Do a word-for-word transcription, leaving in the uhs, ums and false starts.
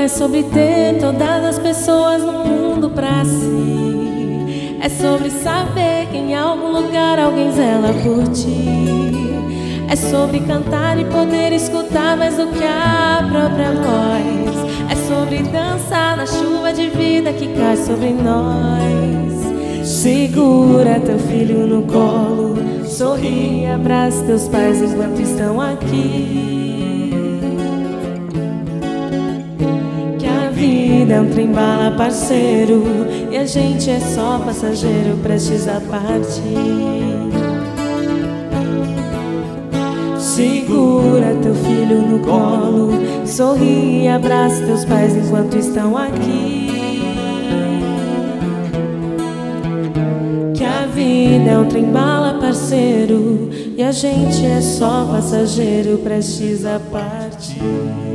é sobre ter todas as pessoas no mundo pra si. É sobre saber que em algum lugar alguém zela por ti. É sobre cantar e poder escutar mais do que a própria voz. É sobre dançar na chuva de vida que cai sobre nós. Segura teu filho no colo, sorri e abraça teus pais enquanto estão aqui. Que a vida é um trem-bala, parceiro, e a gente é só passageiro prestes a partir. Segura teu filho no colo, sorri e abraça teus pais enquanto estão aqui. Que a vida é um trem-bala, parceiro, e a gente é só passageiro prestes a partir.